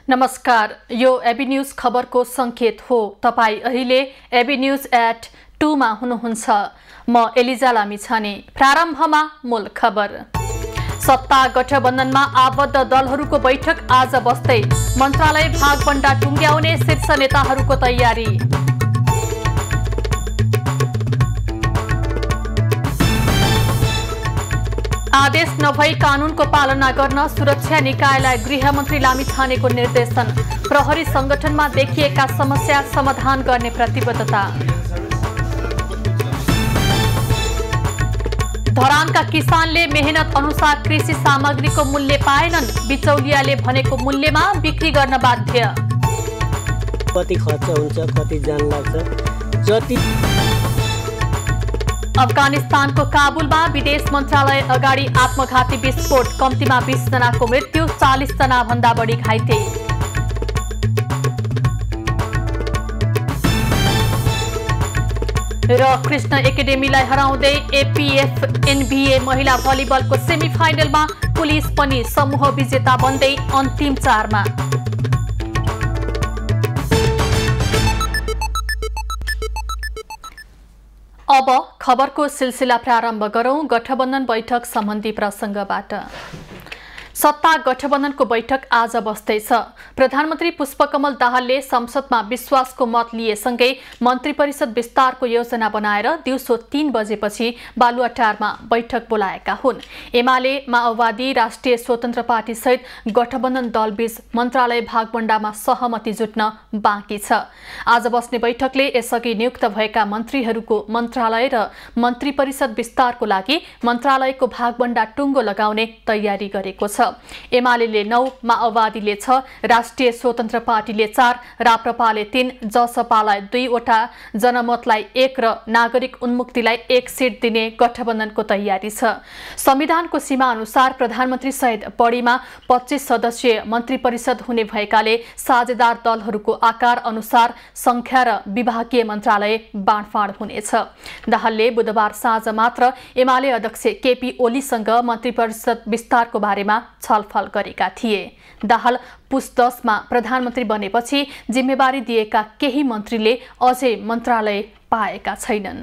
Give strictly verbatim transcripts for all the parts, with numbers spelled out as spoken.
नमस्कार, यो AB news खबरको संकेत हो। तपाई अहिले एबी न्यूज एट टू मा हुनुहुन्छ। म एलिजा लामिछाने। प्रारम्भमा मूल खबर। सत्ता गठबन्धनमा आबद्ध दलहरूको बैठक आज बस्दै मन्त्रालय भागबण्डा टुङ्ग्याउने शीर्ष नेताहरूको तयारी। आदेश नभई कानूनको पालना गर्न सुरक्षा निकायलाई गृहमन्त्री लामिछानेको निर्देशन। प्रहरी संगठनमा देखिएका समस्या समाधान गर्ने प्रतिबद्धता। धरानका किसानले मेहनत अनुसार कृषि सामग्रीको मूल्य पाएनन्। बिचौलियाले भनेको मूल्यमा बिक्री गर्न बाध्य। कति खर्च हुन्छ, कति जान लाग्छ, जति अफगानिस्तानको काबुलमा विदेश मन्त्रालय अगाडि आत्मघाती विस्फोट। कम्तीमा बीस जनाको मृत्यु, चालीस जना भन्दा बढी घाइते। र कृष्ण एकाडेमीलाई हराउँदै एपीएफ एनबीए महिला भलिबलको सेमिफाइनलमा पुलिस पनि समूह विजेता बन्दै अन्तिम चारमा। अब खबरको सिलसिला प्रारम्भ गरौं। गठबन्धन बैठक सम्बन्धी प्रसंगबाट। सत्ता गठबन्धनको बैठक आज बस्दैछ। प्रधानमन्त्री पुष्पकमल दाहालले संसदमा विश्वासको मत लिएसँगै मन्त्री परिषद विस्तारको योजना बनाएर दिउँसो तीन बजेपछि बालुवाटारमा बैठक बोलाएका हुन्। एमाले, माओवादी, राष्ट्रिय स्वतन्त्र पार्टी सहित गठबन्धन दलबीच मन्त्रालय भागबण्डामा सहमति जुट्न बाँकी छ। आज बस्ने बैठकले यसअघि नियुक्त भएका मन्त्रीहरूको मन्त्रालय र मन्त्री परिषद विस्तारको लागि मन्त्रालयको भागबण्डा टुङ्गो लगाउने तयारी गरेको छ। एमाले नौ, माओवादीले छ, राष्ट्रिय स्वतन्त्र पार्टीले चार, राप्रपाले तीन, जसपालाई दुईवटा, जनमतलाई एक र नागरिक उन्मुक्तिलाई एक सिट दिने गठबन्धनको तयारी छ। संविधानको सीमा अनुसार प्रधानमन्त्री सहित बढीमा पच्चीस सदस्यीय मन्त्री परिषद हुने भएकाले साझेदार दलहरूको आकार अनुसार संख्या र विभागीय मन्त्रालय बाँडफाँड हुनेछ। दाहालले बुधबार साँझ मात्र एमाले अध्यक्ष केपी ओलीसँग मन्त्री परिषद विस्तारको बारेमा छलफल गरेका थिए। दाहाल पुस दसमा प्रधानमन्त्री बनेपछि जिम्मेवारी दिएका केही मन्त्रीले अझै मन्त्रालय पाएका छैनन्।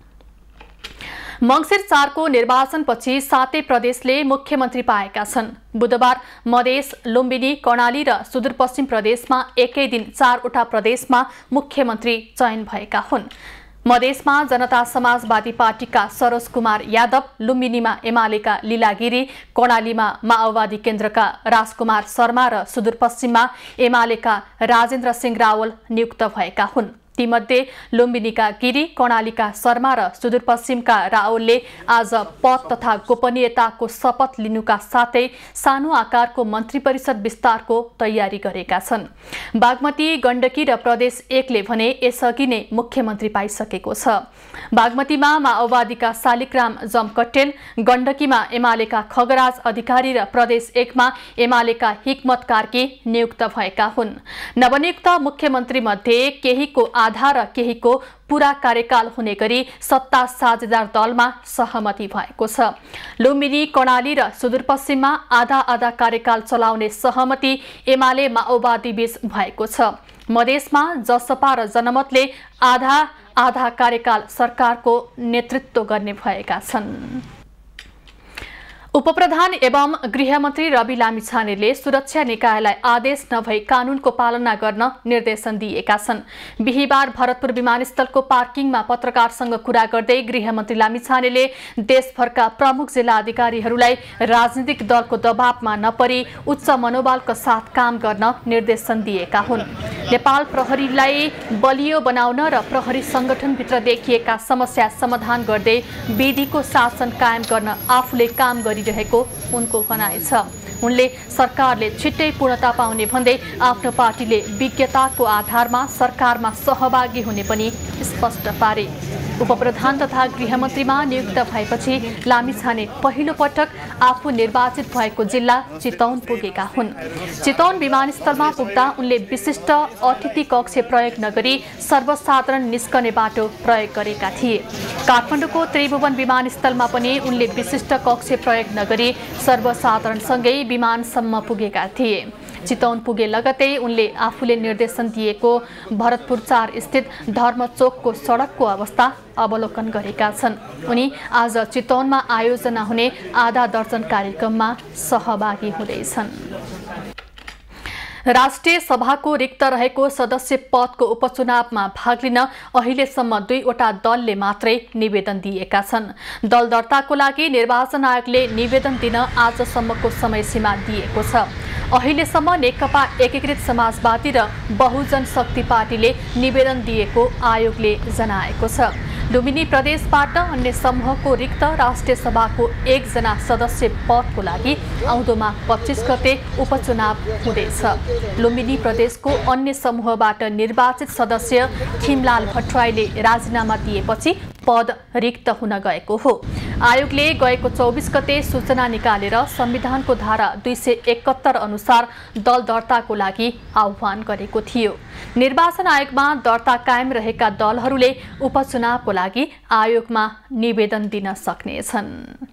मङ्सिर चारको निर्वाचनपछि सातै प्रदेशले मुख्यमन्त्री पाएका छन्। बुधबार मधेस, लुम्बिनी, कर्णाली र सुदूरपश्चिम प्रदेशमा एकै दिन चारवटा प्रदेशमा मुख्यमन्त्री चयन भएका हुन्। मधेसमा जनता समाजवादी पार्टीका सरोज कुमार यादव, लुम्बिनीमा एमालेका लीला गिरी, कर्णालीमा माओवादी केन्द्रका राजकुमार शर्मा र सुदूरपश्चिममा एमालेका राजेन्द्र सिंह रावल नियुक्त भएका हुन्। तीमध्ये लुम्बिनीका गिरी, कर्णालीका शर्मा र सुदूरपश्चिमका रावलले आज पद तथा गोपनीयताको शपथ लिनुका साथै सानो आकारको मन्त्री परिषद विस्तारको तयारी गरेका छन्। बागमती, गण्डकी र प्रदेश एकले भने यसअघि नै मुख्यमन्त्री पाइसकेको छ। बागमतीमा माओवादीका शालिग्राम जमकट्टेल, गण्डकीमा एमालेका खगराज अधिकारी र प्रदेश एकमा एमालेका हिक्मत कार्की नियुक्त भएका हुन्। नवनियुक्त मुख्यमन्त्री मध्ये केहीको आधा र केहीको पूरा कार्यकाल हुने गरी सत्ता साझेदार दलमा सहमति भएको छ। लुम्बिनी, कर्णाली र सुदूरपश्चिममा आधा आधा कार्यकाल चलाउने सहमति एमाले माओवादी बीच भएको छ। मधेसमा जसपा र जनमतले आधा आधा कार्यकाल सरकारको नेतृत्व गर्ने भएका छन्। उपप्रधान एवं गृहमन्त्री रवि लामिछानेले सुरक्षा निकायलाई आदेश नभई कानूनको पालना गर्न निर्देशन दिएका छन्। बिहिबार भरतपुर विमानस्थलको पार्किङमा पत्रकारसँग कुरा गर्दै गृहमन्त्री लामिछानेले देशभरका प्रमुख जिल्ला अधिकारीहरूलाई राजनीतिक दलको दबावमा नपरी उच्च मनोबलका साथ काम गर्न निर्देशन दिएका हुन्। नेपाल प्रहरीलाई बलियो बनाउन र प्रहरी संगठनभित्र देखिएका समस्या समाधान गर्दै विधिको शासन कायम गर्न आफूले काम गरि रहेको उनको भनाइ छ। उनले सरकारले छिट्टै पूर्णता पाउने भन्दै आफ्नो पार्टीले विज्ञताको आधारमा सरकारमा सहभागी हुने पनि स्पष्ट पारे। उपप्रधान तथा गृहमन्त्रीमा नियुक्त भएपछि लामिछाने पहिलो पटक आफू निर्वाचित भएको जिल्ला चितवन पुगेका हुन्। चितवन विमानस्थलमा पुग्दा उनले विशिष्ट अतिथि कक्ष प्रयोग नगरी सर्वसाधारण निस्कने बाटो प्रयोग गरेका थिए। काठमाडौँको त्रिभुवन विमानस्थलमा पनि उनले विशिष्ट कक्ष प्रयोग नगरी सर्वसाधारणसँगै विमानसम्म पुगेका थिए। चितवन पुगे लगतै उनले आफूले निर्देशन दिएको भरतपुर चार स्थित धर्मचोकको सडकको अवस्था अवलोकन गरेका छन्। उनी आज चितवनमा आयोजना हुने आधा दर्जन कार्यक्रममा सहभागी हुँदैछन्। राष्ट्रिय सभाको रिक्त रहेको सदस्य पदको उपचुनावमा भाग लिन अहिलेसम्म दुईवटा दलले मात्रै निवेदन दिएका छन्। दल दर्ताको लागि निर्वाचन आयोगले निवेदन दिन आजसम्मको समय सीमा दिएको छ। अहिलेसम्म नेकपा एकीकृत समाजवादी र बहुजन शक्ति पार्टीले निवेदन दिएको आयोगले जनाएको छ। लुम्बिनी प्रदेशबाट अन्य समूहको रिक्त राष्ट्रिय सभाको एकजना सदस्य पदको लागि आउँदोमा पच्चीस गते उपचुनाव हुँदैछ। लुम्बिनी प्रदेशको अन्य समूहबाट निर्वाचित सदस्य खिमलाल भट्टराईले राजीनामा दिएपछि पद रिक्त हुन गएको हो। आयोगले गएको चौबीस गते सूचना निकालेर संविधानको धारा दुई सय एकहत्तर अनुसार दल दर्ताको लागि आह्वान गरेको थियो। निर्वाचन आयोगमा दर्ता कायम रहेका दलहरूले उपचुनावको लागि आयोगमा निवेदन दिन सक्नेछन्।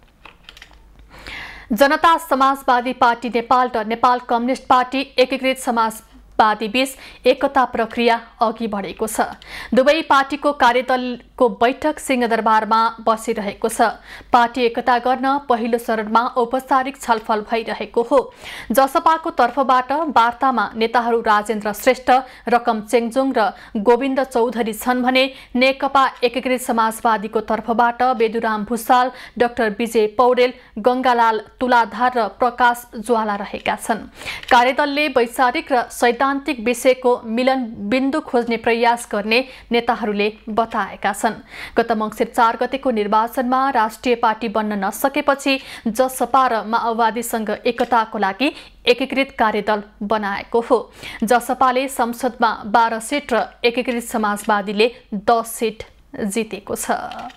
जनता समाजवादी पार्टी नेपाल र नेपाल कम्युनिस्ट पार्टी एकीकृत समाजवादी बीच एकता प्रक्रिया अघि बढेको छ। दुवै पार्टीको कार्यदलको बैठक सिंहदरबारमा बसिरहेको छ। पार्टी एकता गर्न पहिलो चरणमा औपचारिक छलफल भइरहेको हो। जसपाको तर्फबाट वार्तामा नेताहरू राजेन्द्र श्रेष्ठ, रकम चेङजुङ र गोविन्द चौधरी छन् भने नेकपा एकीकृत समाजवादीको तर्फबाट बेदुराम भुसाल, डाक्टर विजय पौडेल, गंगालाल तुलाधार र प्रकाश ज्वाला रहेका छन्। कार्यदलले वैचारिक र सैद्धान्तिक विषयको मिलन बिन्दु खोज्ने प्रयास गर्ने नेताहरूले बताएका छन्। गत मङ्सिर चार गतेको निर्वाचनमा राष्ट्रिय पार्टी बन्न नसकेपछि जसपा र माओवादीसँग एकताको लागि एकीकृत कार्यदल बनाएको हो। जसपाले संसदमा बाह्र सिट र एकीकृत समाजवादीले दस सिट जितेको छ।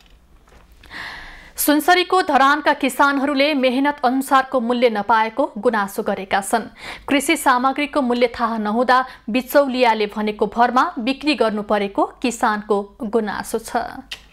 सुनसरीको धरानका किसानहरूले मेहनत अनुसारको मूल्य नपाएको गुनासो गरेका छन्। कृषि सामग्रीको मूल्य थाहा नहुँदा बिचौलियाले भनेको भरमा बिक्री गर्नु परेको किसानको गुनासो छ।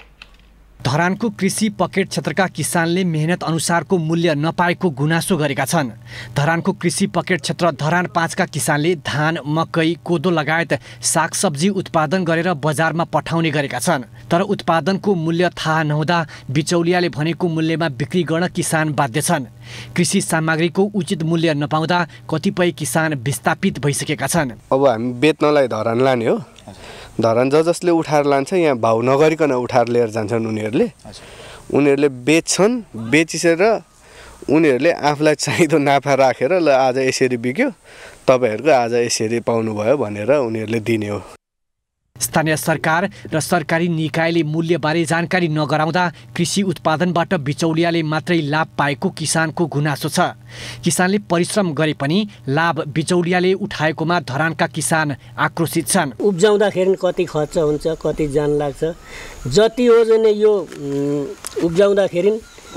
धरानको कृषि पकेट क्षेत्रका किसानले मेहनत अनुसारको मूल्य नपाएको गुनासो गरेका छन्। धरानको कृषि पकेट क्षेत्र धरान पाँचका किसानले धान, मकै, कोदो लगायत सागसब्जी उत्पादन गरेर बजारमा पठाउने गरेका छन्। तर उत्पादनको मूल्य थाहा नहुँदा बिचौलियाले भनेको मूल्यमा बिक्री गर्न किसान बाध्य छन्। कृषि सामग्रीको उचित मूल्य नपाउँदा कतिपय किसान विस्थापित भइसकेका छन्। अब हामी बेच्नलाई धरान लाने हो। धरान ज जसले उठाएर लान्छ यहाँ भाउ नगरिकन उठाएर लिएर जान्छन्। उनीहरूले उनीहरूले बेच्छन्। बेचिसकेर उनीहरूले आफूलाई चाहिँदो नाफा राखेर ल आज यसरी बिक्यो, तपाईँहरूको आज यसरी पाउनुभयो भनेर उनीहरूले दिने हो। स्थानीय सरकार र सरकारी निकायले मूल्यबारे जानकारी नगराउँदा कृषि उत्पादनबाट बिचौलियाले मात्रै लाभ पाएको किसानको गुनासो छ। किसानले परिश्रम गरे पनि लाभ बिचौलियाले उठाएकोमा धरानका किसान आक्रोशित छन्। उब्जाउँदाखेरि कति खर्च हुन्छ, कति जान लाग्छ। जति हो भने यो उब्जाउँदाखेरि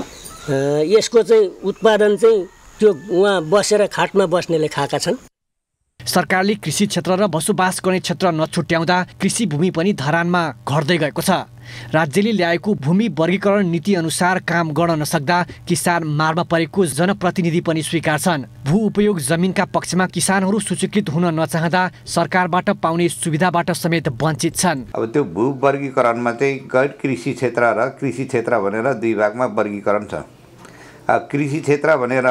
यसको चाहिँ उत्पादन चाहिँ त्यो उहाँ बसेर खाटमा बस्नेले खाएका छन्। सरकारले कृषि क्षेत्र र बसोबास गर्ने क्षेत्र नछुट्याउँदा कृषि भूमि पनि धरानमा घट्दै गएको छ। राज्यले ल्याएको भूमि वर्गीकरण नीति अनुसार काम गर्न नसक्दा किसान मारमा परेको जनप्रतिनिधि पनि स्वीकार छन्। भू उपयोग जमिनका पक्षमा किसानहरू सूचीकृत हुन नचाहँदा सरकारबाट पाउने सुविधाबाट समेत वञ्चित छन्। अब त्यो भू वर्गीकरणमा चाहिँ गैर कृषि क्षेत्र र कृषि क्षेत्र भनेर दुई भागमा वर्गीकरण छ। कृषि क्षेत्र भनेर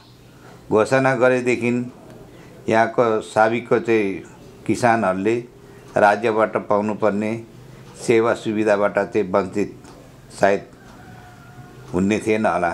घोषणा गरेदेखि यहाँको साबिकको चाहिँ किसानहरूले राज्यबाट पाउनुपर्ने सेवा सुविधाबाट चाहिँ वञ्चित सायद हुने थिएन होला।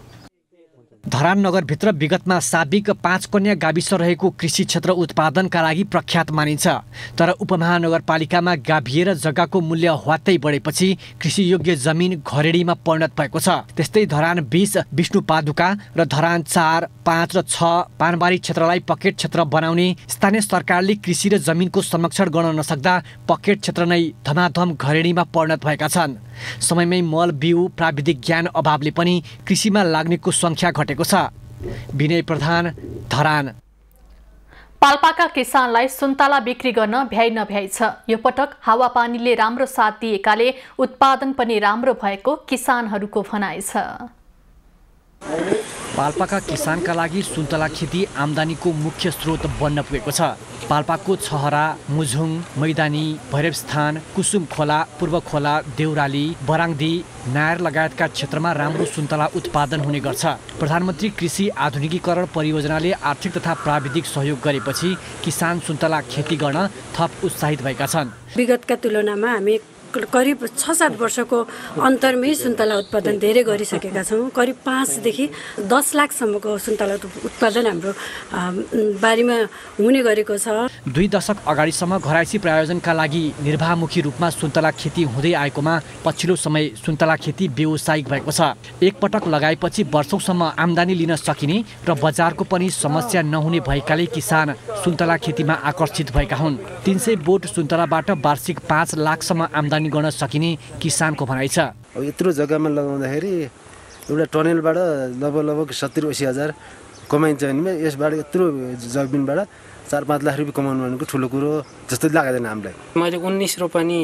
धरान नगरभित्र विगतमा साबिक पाँच कन्या गाविस रहेको कृषि क्षेत्र उत्पादनका लागि प्रख्यात मानिन्छ। तर उपमहानगरपालिकामा गाभिएर जग्गाको मूल्य ह्वात्तै बढेपछि कृषियोग्य जमिन घरेडीमा परिणत भएको छ। त्यस्तै धरान बीस विष्णुपादुका र धरान चार, पाँच र छ पानबारी क्षेत्रलाई पकेट क्षेत्र बनाउने स्थानीय सरकारले कृषि र जमिनको संरक्षण गर्न नसक्दा पकेट क्षेत्र नै धमाधम घरेडीमा परिणत भएका छन्। समयमै मल बिउ प्राविधिक ज्ञान अभावले पनि कृषिमा लाग्नेको संख्या घटेको छ। विनय प्रधान, धरान। पाल्पाका किसानलाई सुन्तला बिक्री गर्न भ्याइ नभ्याइ छ। यो पटक हावापानीले राम्रो साथ दिएकाले उत्पादन पनि राम्रो भएको किसानहरूको भनाइ छ। पाल्पाका किसानका लागि सुन्तला खेती आम्दानीको मुख्य स्रोत बन्न पुगेको छ। पाल्पाको छहरा, मुझुङ, मैदानी, भैरवस्थान, कुसुम खोला, पूर्व खोला, देउराली, बराङदी, नायर लगायतका क्षेत्रमा राम्रो सुन्तला उत्पादन हुने गर्छ। प्रधानमन्त्री कृषि आधुनिकीकरण परियोजनाले आर्थिक तथा प्राविधिक सहयोग गरेपछि किसान सुन्तला खेती गर्न थप उत्साहित भएका छन्। विगतका तुलनामा हामी करिब छ सात वर्षको अन्तरमै सुन्तला उत्पादन धेरै गरिसकेका छौँ। करिब पाँचदेखि दस लाखसम्मको सुन्तला उत्पादन हाम्रो बारीमा हुने गरेको छ। दुई दशक अगाडिसम्म घरायसी प्रायोजनका लागि निर्वाहमुखी रूपमा सुन्तला खेती हुँदै आएकोमा पछिल्लो समय सुन्तला खेती व्यावसायिक भएको छ। एकपटक लगाएपछि वर्षौंसम्म आम्दानी लिन सकिने र बजारको पनि समस्या नहुने भएकाले किसान सुन्तला खेतीमा आकर्षित भएका हुन्। तीन सय बोट सुन्तलाबाट वार्षिक पाँच लाखसम्म आम्दानी गर्न सकिने किसानको भनाइ छ। अब यत्रो जग्गामा लगाउँदाखेरि एउटा टनेलबाट लगभग लगभग सत्तरी अस्सी हजार कमाइन्छ भने यसबाट यत्रो जमिनबाट चार पाँच लाख रुपियाँ कमाउनु भनेको ठुलो कुरो जस्तो लाग्दैन हामीलाई। मैले उन्नाइस रोपनी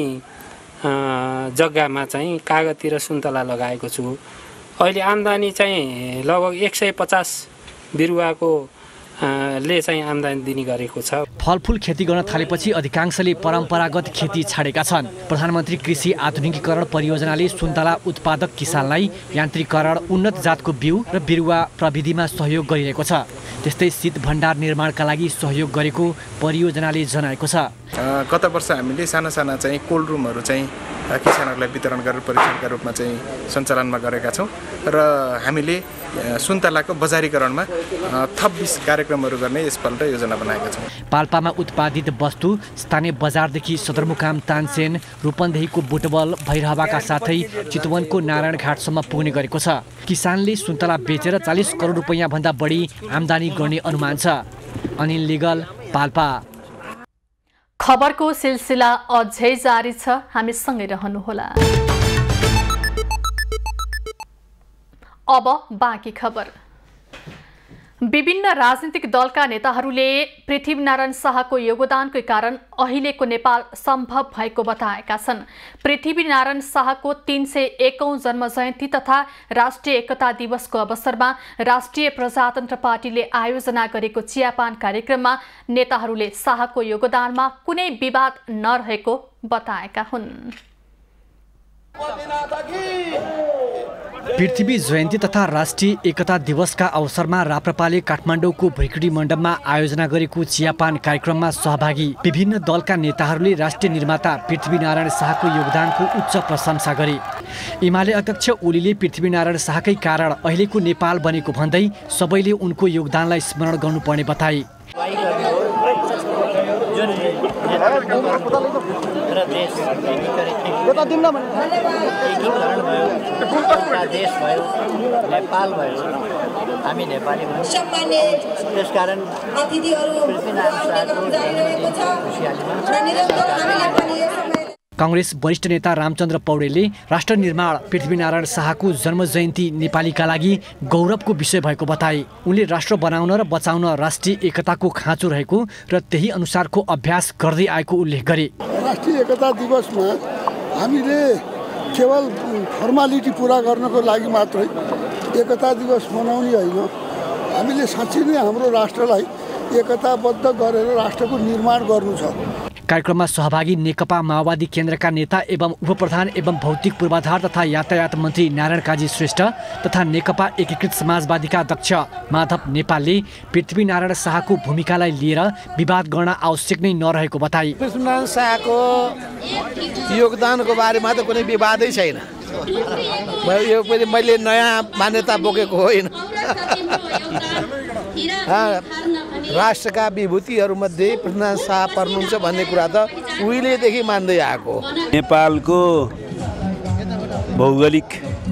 जग्गामा चाहिँ कागती र सुन्तला लगाएको छु। अहिले आम्दानी चाहिँ लगभग एक सय पचास बिरुवाको ले चाहिँ आम्दानी दिने गरेको छ। फलफुल खेती गर्न थालेपछि अधिकांशले परम्परागत खेती छाडेका छन्। प्रधानमन्त्री कृषि आधुनिकीकरण परियोजनाले सुन्तला उत्पादक किसानलाई यान्त्रिकरण, उन्नत जातको बिउ र बिरुवा प्रविधिमा सहयोग गरिरहेको छ। त्यस्तै शीत भण्डार निर्माणका लागि सहयोग गरेको परियोजनाले जनाएको छ। गत वर्ष हामीले साना साना चाहिँ कोल्ड रुमहरू चाहिँ किसानहरूलाई वितरण गरेर परीक्षणका रूपमा चाहिँ सञ्चालनमा गरेका छौँ र हामीले सुन्तलाको बजारीकरणमा थप बिस कार्यक्रमहरू गर्ने यसपल्ट योजना बनाएका छौँ। पाल्पामा उत्पादित वस्तु स्थानीय बजारदेखि सदरमुकाम तानसेन, रूपन्देहीको बुटवल, भैरहवाका साथै चितवनको नारायणघाटसम्म पुग्ने गरेको छ। किसानले सुन्तला बेचेर चालिस करोड रुपियाँ भन्दा बढी आम्दानी गर्ने अनुमान छ। अनिल लिगल, पाल्पा। खबरको सिलसिला अझै जारी छ, हामी सँगै रहनुहोला। अब बाँकी खबर। विभिन्न राजनीतिक दलका नेताहरूले पृथ्वीनारायण शाहको योगदानको कारण अहिलेको नेपाल सम्भव भएको बताएका छन्। पृथ्वीनारायण शाहको तीन सय एकौं जन्म जयन्ती तथा राष्ट्रिय एकता दिवसको अवसरमा राष्ट्रिय प्रजातन्त्र पार्टीले आयोजना गरेको चियापान कार्यक्रममा नेताहरूले शाहको योगदानमा कुनै विवाद नरहेको बताएका हुन्। पृथ्वी जयन्ती तथा राष्ट्रिय एकता दिवसका अवसरमा राप्रपाले काठमाडौँको भैकडी मण्डपमा आयोजना गरेको चियापान कार्यक्रममा सहभागी विभिन्न दलका नेताहरूले राष्ट्रिय निर्माता पृथ्वीनारायण शाहको योगदानको उच्च प्रशंसा गरे। एमाले अध्यक्ष ओलीले पृथ्वीनारायण शाहकै कारण अहिलेको नेपाल बनेको भन्दै सबैले उनको योगदानलाई स्मरण गर्नुपर्ने बताए। देश भयो, नेपाल भयो, हामी नेपाली भयौँ, त्यसकारण कांग्रेस वरिष्ठ नेता रामचन्द्र पौडेलले राष्ट्र निर्माण पृथ्वीनारायण शाहको जन्म जयन्ती नेपालीका लागि गौरवको विषय भएको बताए। उनले राष्ट्र बनाउन र बचाउन राष्ट्रिय एकताको खाँचो रहेको र त्यही अनुसारको अभ्यास गर्दै आएको उल्लेख गरे। राष्ट्रिय एकता दिवसमा हामीले केवल फर्मालिटी पुरा गर्नको लागि मात्रै एकता दिवस मनाउने होइन, हामीले साँच्चै नै हाम्रो राष्ट्रलाई एकताबद्ध गरेर राष्ट्रको निर्माण गर्नु छ। कार्यक्रममा सहभागी नेकपा माओवादी केन्द्रका नेता एवं उपप्रधान एवं भौतिक पूर्वाधार तथा यातायात मन्त्री नारायण काजी श्रेष्ठ तथा नेकपा एकीकृत समाजवादीका अध्यक्ष माधव नेपालले पृथ्वीनारायण शाहको भूमिकालाई लिएर विवाद गर्न आवश्यक नै नरहेको बताए। पृथ्वीनारायण शाहको योगदानको बारेमा त कुनै विवादै छैन। यो पनि मैले नयाँ मान्यता बोकेको होइन। राष्ट्रका विभूतिहरूमध्ये पृथ्वीनारायण शाह पर्नुहुन्छ भन्ने कुरा त उहिलेदेखि मान्दै आएको। नेपालको भौगोलिक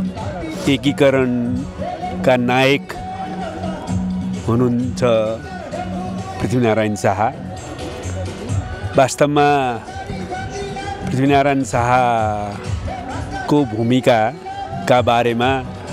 एकीकरणका नायक हुनुहुन्छ पृथ्वीनारायण शाह। वास्तवमा पृथ्वीनारायण शाहको भूमिकाका बारेमा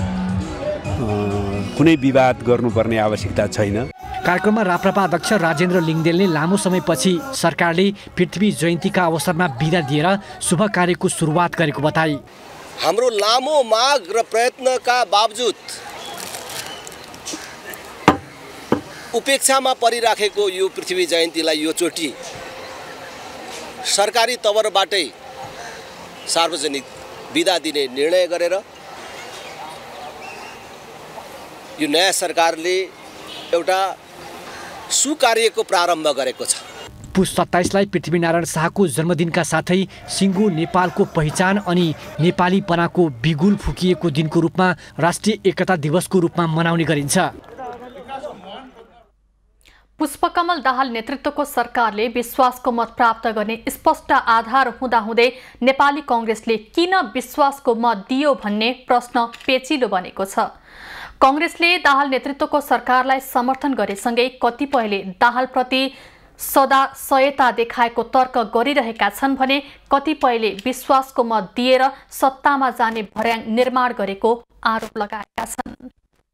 कुनै विवाद गर्नुपर्ने आवश्यकता छैन। कार्यक्रममा राप्रपा अध्यक्ष राजेन्द्र लिङदेलले लामो समयपछि सरकारले पृथ्वी जयन्तीका अवसरमा बिदा दिएर शुभ कार्यको सुरुवात गरेको बताए। हाम्रो लामो माग र प्रयत्नका बावजुद उपेक्षामा परिराखेको यो पृथ्वी जयन्तीलाई यो चोटि सरकारी तवरबाटै सार्वजनिक बिदा दिने निर्णय गरेर यो नयाँ सरकारले एउटा सुकार्यको प्रारम्भ गरेको छ। पुस सत्ताइसलाई पृथ्वीनारायण शाहको जन्मदिनका साथै सिङ्गो नेपालको पहिचान अनि नेपालीपनाको बिगुल फुकिएको दिनको रूपमा राष्ट्रिय एकता दिवसको रूपमा मनाउने गरिन्छ। पुष्पकमल दाहाल नेतृत्वको सरकारले विश्वासको मत प्राप्त गर्ने स्पष्ट आधार हुँदाहुँदै नेपाली कांग्रेसले किन विश्वासको मत दियो भन्ने प्रश्न पेचिलो बनेको छ। कांग्रेसले दाहाल नेतृत्वको सरकारलाई समर्थन गरेसँगै कतिपयले दाहालप्रति सदा सहायता देखाएको तर्क गरिरहेका छन् भने कतिपयले विश्वासको मत दिएर सत्तामा जाने भर्याङ निर्माण गरेको आरोप लगाएका छन्।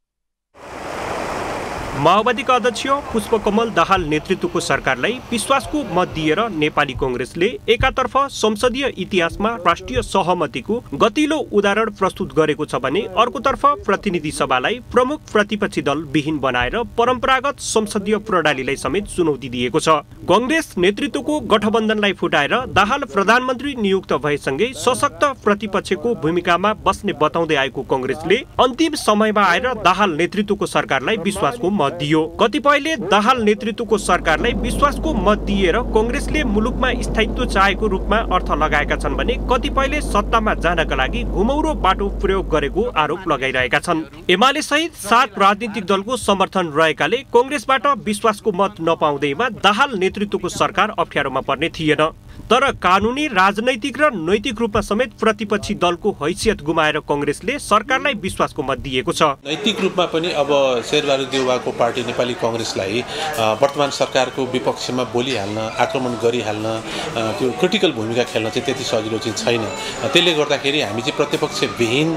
माओवादीका अध्यक्ष पुष्पकमल दाहाल नेतृत्वको सरकारलाई विश्वासको मत दिएर नेपाली कांग्रेसले एकातर्फ संसदीय इतिहासमा राष्ट्रिय सहमतिको गतिलो उदाहरण प्रस्तुत गरेको छ भने अर्कोतर्फ प्रतिनिधि सभालाई प्रमुख प्रतिपक्षी दल विहीन बनाएर परम्परागत संसदीय प्रणालीलाई समेत चुनौती दिएको छ। कांग्रेस नेतृत्वको गठबन्धनलाई फुटाएर दाहाल प्रधानमन्त्री नियुक्त भएसँगै सशक्त प्रतिपक्षको भूमिकामा बस्ने बताउँदै आएको कांग्रेसले अन्तिम समयमा आएर दाहाल नेतृत्वको सरकारलाई विश्वासको मत दियो। कतिपयले दाहाल नेतृत्वको सरकारलाई विश्वासको मत दिएर कांग्रेसले मुलुकमा स्थायित्व चाहेको रूपमा अर्थ लगाएका छन् भने कतिपयले सत्तामा जानका लागि घुमौरो बाटो प्रयोग गरेको आरोप लगाइरहेका छन्। एमाले सहित सात राजनीतिक दलको समर्थन रहेकाले कांग्रेसबाट विश्वासको मत नपाउँदैमा दाहाल नेतृत्वको सरकार अप्ठ्यारोमा पर्ने थिएन। तर कानुनी राजनैतिक र नैतिक रूपमा समेत प्रतिपक्षी दलको हैसियत गुमाएर कांग्रेसले सरकारलाई विश्वासको मत दिएको छ। नैतिक रूपमा पनि अब शेरबहादुर देउवाको पार्टी नेपाली कांग्रेसलाई वर्तमान सरकारको विपक्षमा बोलिहाल्न, आक्रमण गरिहाल्न, त्यो क्रिटिकल भूमिका खेल्न चाहिँ त्यति सजिलो चाहिँ छैन। त्यसले गर्दाखेरि हामी चाहिँ प्रतिपक्ष विहीन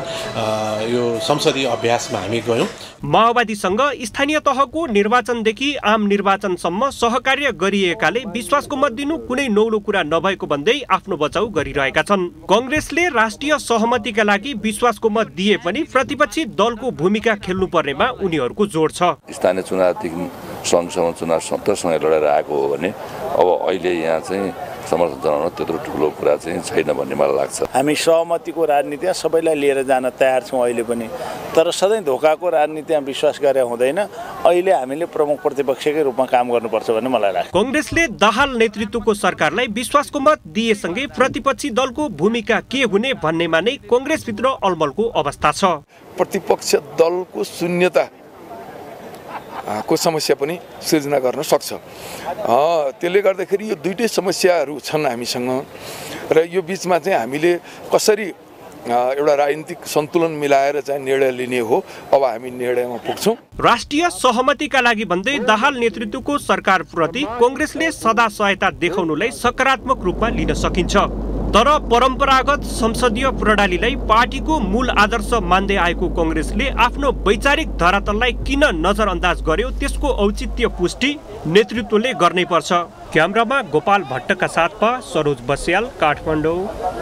यो संसदीय अभ्यासमा हामी गयौँ। माओवादीसँग स्थानीय तहको निर्वाचनदेखि आम निर्वाचनसम्म सहकार्य गरिएकाले विश्वासको मत दिनु कुनै नौलो कुरा नभएको भन्दै आफ्नो बचाउ गरिरहेका छन्। कांग्रेसले राष्ट्रिय सहमतिका लागि विश्वासको मत दिए पनि प्रतिपक्षी दलको भूमिका खेल्नु पर्नेमा उनीहरूको जोड छ। स्थानीय चुनावदेखि संघसम्म चुनाव सत्तासँगै लडेर आएको हो भने अब अहिले यहाँ चाहिँ समर्थन जनाउन त्यत्रो ठुलो कुरा चाहिँ छैन भन्ने मलाई लाग्छ। हामी सहमतिको राजनीतिमा सबैलाई लिएर जान तयार छौँ अहिले पनि, तर सधैँ धोकाको राजनीतिमा विश्वास गरे हुँदैन। अहिले हामीले प्रमुख प्रतिपक्षकै रूपमा काम गर्नुपर्छ भन्ने मलाई लाग्छ। कांग्रेसले दाहाल नेतृत्वको सरकारलाई विश्वासको मत दिएसँगै प्रतिपक्षी दलको भूमिका के हुने भन्नेमा नै कांग्रेसभित्र अलमलको अवस्था छ। प्रतिपक्ष दलको शून्यता को समस्या पनि सिर्जना गर्न सक्छ। त्यसले गर्दाखेरि यो दुईटै समस्याहरू छन् हामीसँग र यो बीचमा चाहिँ हामीले कसरी एउटा राजनीतिक सन्तुलन मिलाएर चाहिँ निर्णय लिने हो, अब हामी निर्णयमा पुग्छौँ। राष्ट्रिय सहमतिका लागि भन्दै दाहाल नेतृत्वको सरकारप्रति कांग्रेसले सदा सहायता देखाउनुलाई सकारात्मक रूपमा लिन सकिन्छ। तर परम्परागत संसदीय प्रणालीलाई पार्टीको मूल आदर्श मान्दै आएको कांग्रेसले आफ्नो वैचारिक धरातललाई किन नजरअन्दाज गर्यो त्यसको औचित्य पुष्टि नेतृत्वले गर्नै पर्छ। क्यामेरामा गोपाल भट्टका साथमा सरोज बस्याल, काठमाडौँ।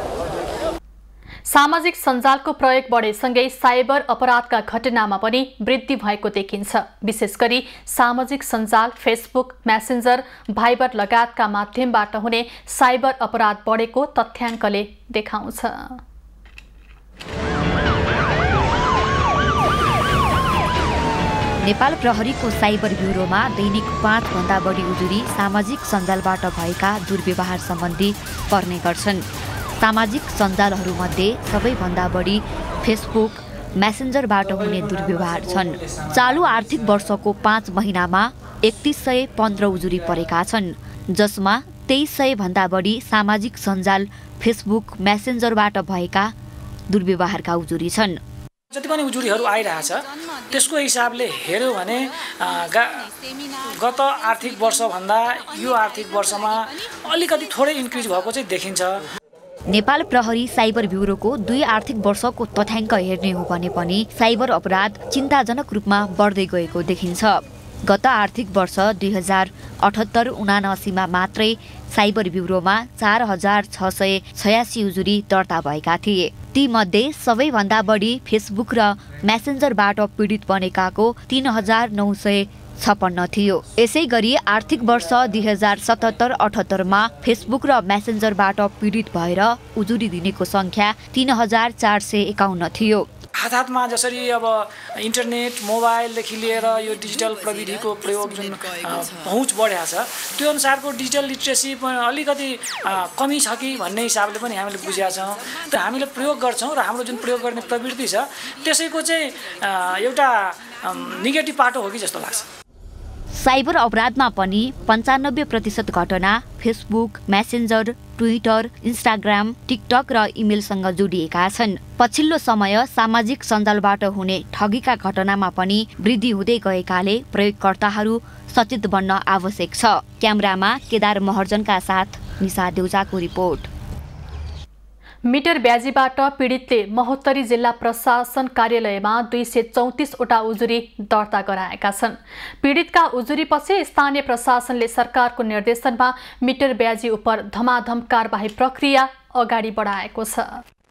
सामाजिक सञ्जालको प्रयोग बढेसँगै साइबर अपराधका घटनामा पनि वृद्धि भएको देखिन्छ। विशेष गरी सामाजिक सञ्जाल, फेसबुक, मेसेन्जर, भाइबर लगायतका माध्यमबाट हुने साइबर अपराध बढेको तथ्याङ्कले देखाउँछ। नेपाल प्रहरीको साइबर ब्युरोमा दैनिक पाँच भन्दा बढी उजुरी सामाजिक सञ्जालबाट भएका दुर्व्यवहार सम्बन्धी पर्ने गर्छन्। सामाजिक सञ्जालहरूमध्ये सबैभन्दा बढी फेसबुक, मेसेन्जरबाट हुने दुर्व्यवहार छन्। चालु आर्थिक वर्षको पाँच महिनामा एकतिस सय पन्ध्र उजुरी परेका छन्, जसमा तेइस सय भन्दा बढी सामाजिक सञ्जाल फेसबुक, मेसेन्जरबाट भएका दुर्व्यवहारका उजुरी छन्। जति पनि उजुरीहरू आइरहेछ त्यसको हिसाबले हेऱ्यो भने गत आर्थिक वर्षभन्दा यो आर्थिक वर्षमा अलिकति थोरै इन्क्रिज भएको चाहिँ देखिन्छ। नेपाल प्रहरी साइबर ब्युरोको दुई आर्थिक वर्षको तथ्याङ्क हेर्ने हो भने पनि साइबर अपराध चिन्ताजनक रूपमा बढ्दै गएको देखिन्छ। गत आर्थिक वर्ष दुई हजार अठहत्तर उनासीमा मात्रै साइबर ब्युरोमा चार हजार छ सय छयासी उजुरी दर्ता भएका थिए। तीमध्ये सबैभन्दा बढी फेसबुक र मेसेन्जरबाट पीडित बनेकाको तीन हजार नौ सय छपन्न थियो। यसै गरी आर्थिक वर्ष दुई हजार सतहत्तर अठहत्तरमा फेसबुक र मेसेन्जरबाट पीडित भएर उजुरी दिनेको सङ्ख्या तीन हजार चार सय एकाउन्न थियो। हात हातमा जसरी अब इन्टरनेट मोबाइलदेखि लिएर यो डिजिटल प्रविधिको प्रयोग जुन पहुँच बढेको छ त्यो अनुसारको डिजिटल लिट्रेसी अलिकति कमी छ कि भन्ने हिसाबले पनि हामीले बुझेका छौँ र हामीले प्रयोग गर्छौँ र हाम्रो जुन प्रयोग गर्ने प्रवृत्ति छ त्यसैको चाहिँ एउटा नेगेटिभ पाटो हो कि जस्तो लाग्छ। साइबर अपराधमा पनि पन्चानब्बे प्रतिशत घटना Facebook, Messenger, Twitter, Instagram, TikTok र इमेलसँग जोडिएका छन्। पछिल्लो समय सामाजिक सञ्जालबाट हुने ठगीका घटनामा पनि वृद्धि हुँदै गएकाले प्रयोगकर्ताहरू सचेत बन्न आवश्यक छ। क्यामेरामा केदार महर्जनका साथ निशा देउजाको रिपोर्ट। मिटर ब्याजीबाट पीडितले महोत्तरी जिल्ला प्रशासन कार्यालयमा दुई सय चौतिसवटा उजुरी दर्ता गराएका छन्। पीडितका उजुरीपछि स्थानीय प्रशासनले सरकारको निर्देशनमा मिटर ब्याजी उप धमाधम कारबाही प्रक्रिया अगाडि बढाएको छ।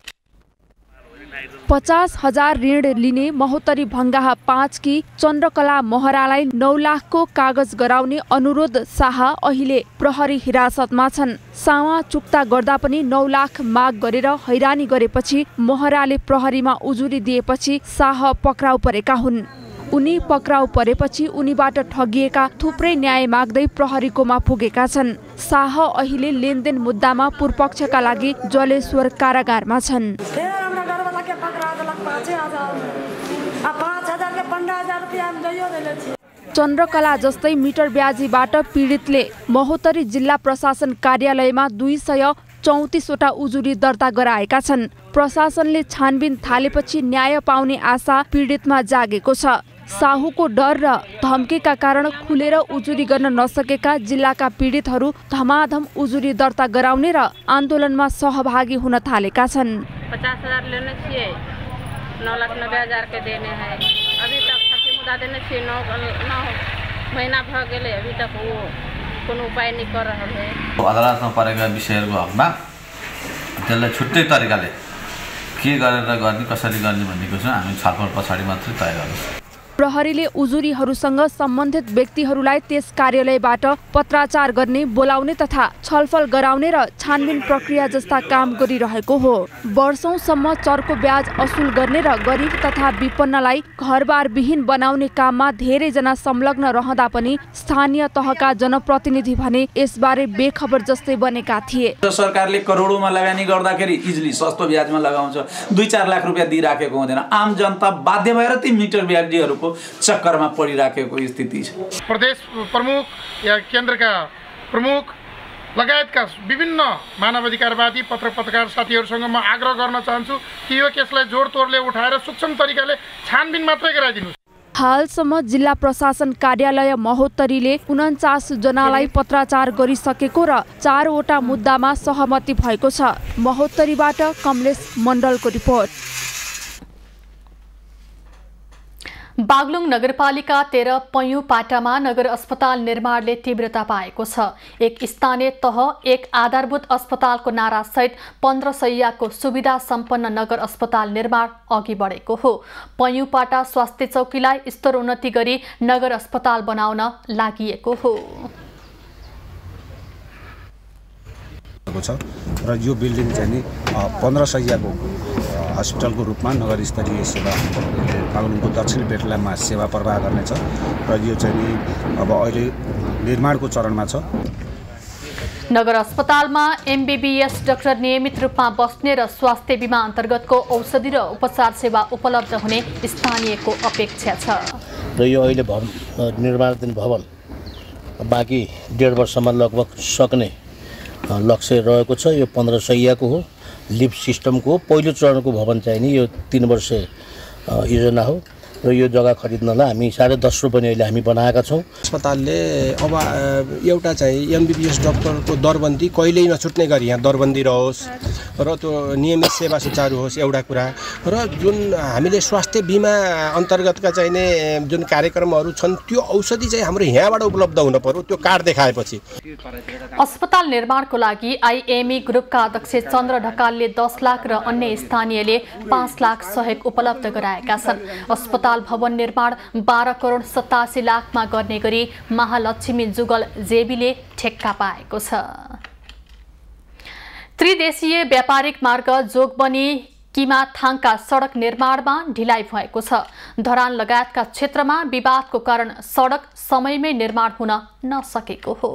पचास हजार ऋण लिने महोत्तरी भङ्गाहा पाँच की चन्द्रकला महरालाई नौ लाखको कागज गराउने अनुरोध शाह अहिले प्रहरी हिरासतमा छन्। सावा चुक्ता गर्दा पनि नौ लाख माग गरेर हैरानी गरेपछि महराले प्रहरीमा उजुरी दिएपछि शाह पक्राउ परेका हुन्। उनी पक्राउ परेपछि उनीबाट ठगिएका थुप्रै न्याय माग्दै प्रहरीकोमा पुगेका छन्। शाह अहिले लेनदेन मुद्दामा पूर्वपक्षका लागि जलेश्वर कारागारमा छन्। चन्द्रकला जस्तै मिटर ब्याजीबाट पीडितले महोत्तरी जिल्ला प्रशासन कार्यालयमा दुई सय चौतिसवटा उजुरी दर्ता गराएका छन्। प्रशासनले छानबिन थालेपछि न्याय पाउने आशा पीडितमा जागेको छ। साहुको डर र धम्कीका कारण खुलेर उजुरी गर्न नसकेका जिल्लाका पीडितहरू धमाधम उजुरी दर्ता गराउने र आन्दोलनमा सहभागी हुन थालेका छन्। पचास हजार लेने छिए, नौ लाख नब्बे हजार के देने हैं। अभी तक छठी मुद्दा देने छिए, नौ नौ महीना भ गेले, अभी तक वो कोनो उपाय नहीं कर रहल है। अदालतमा परेका विषयहरूको हकमा त्यसलाई छुट्टै तरिकाले के गरेर गर्ने कसरी गर्ने भन्नेको चाहिँ हामी छलफल पछाडि मात्रै तय गर्छौँ। प्रहरीले उजुरीहरूसँग सम्बन्धित व्यक्तिहरूलाई त्यस कार्यालयबाट पत्राचार गर्ने, बोलाउने तथा छलफल गराउने र छानबिन प्रक्रिया जस्ता काम गरिरहेको हो। वर्षौंसम्म चर्को ब्याज असुल गर्ने र गरिब तथा विपन्नलाई घरबार विहीन बनाउने काममा धेरैजना संलग्न रहँदा पनि स्थानीय तहका जनप्रतिनिधि भने यसबारे बेखबर जस्तै बनेका थिए। सरकारले करोडौंमा लगानी गर्दाखेरि इजिली सस्तो ब्याजमा लगाउँछ, दुई चार लाख रुपियाँ दिइराखेको हुँदैन। आम जनता बाध्य भएर ती मिटर ब्याजीहरूको चक्करमा पडिराखेको स्थिति छ। प्रदेश प्रमुख या केन्द्रका प्रमुख लगायतका विभिन्न मानवाधिकारवादी पत्र पत्रकार साथीहरूसँग म आग्रह गर्न चाहन्छु कि यो केसलाई जोडतोडले उठाएर सूक्ष्म तरिकाले छानबिन मात्रै गराइदिनु। हालसम्म जिल्ला प्रशासन कार्यालय महोत्तरीले उन्चास जनालाई पत्राचार गरिसकेको र चारवटा मुद्दामा सहमति भएको छ। महोत्तरीबाट कमलेश मण्डलको रिपोर्ट। बागलुङ नगरपालिका तेह्र पैयुँ पाटामा नगर अस्पताल निर्माणले तीव्रता पाएको छ। एक स्थानीय तह एक आधारभूत अस्पतालको नारासहित पन्ध्र सयको सुविधा सम्पन्न नगर अस्पताल निर्माण अघि बढेको हो। पैयुँ पाटा स्वास्थ्य चौकीलाई स्तर उन्नति गरी नगर अस्पताल बनाउन लागिएको हो र यो बिल्डिङ चाहिँ नि पन्ध्र सयको हस्पिटलको रूपमा नगर स्तरीय सेवा बागलुङको दक्षिण बेटलामा सेवा प्रवाह गर्नेछ र यो चाहिँ नि अब अहिले निर्माणको चरणमा छ। नगर अस्पतालमा एमबीबीएस डाक्टर नियमित रूपमा बस्ने र स्वास्थ्य बीमा अन्तर्गतको औषधि र उपचार सेवा उपलब्ध हुने स्थानीयको अपेक्षा छ। र यो अहिले निर्माणाधीन भवन बाँकी डेढ वर्षमा लगभग सक्ने लक्ष्य रहेको छ। यो पन्ध्र सयको हो। लिफ्ट सिस्टमको पहिलो चरणको भवन चाहिँ नि यो तीन वर्ष योजना हो र यो जग्गा खरिद्नलाई हामी साढे दस रुपियाँ अहिले हामी बनाएका छौँ। अस्पतालले अब एउटा चाहिँ एमबीबीएस डाक्टरको दरबन्दी कहिल्यै नछुट्ने गरी यहाँ दरबन्दी रहोस् र त्यो नियमित सेवा सुचारू होस् एउटा कुरा। र जुन हामीले स्वास्थ्य बिमा अन्तर्गतका चाहिने जुन कार्यक्रमहरू छन् त्यो औषधि चाहिँ हाम्रो यहाँबाट उपलब्ध हुन पर्यो, त्यो कार्ड देखाएपछि। अस्पताल निर्माणको लागि आइएमई ग्रुपका अध्यक्ष चन्द्र ढकालले दस लाख र अन्य स्थानीयले पाँच लाख सहयोग उपलब्ध गराएका छन्। अस्पताल अस्पताल भवन निर्माण बाह्र करोड सतासी लाखमा गर्ने गरी महालक्ष्मी जुगल जेबीले ठेक्का पाएको छ। त्रिदेशीय व्यापारिक मार्ग जोगबनी किमाथाङका सडक निर्माणमा ढिलाइ भएको छ। धरान लगायतका क्षेत्रमा विवादको कारण सडक समयमै निर्माण हुन नसकेको हो।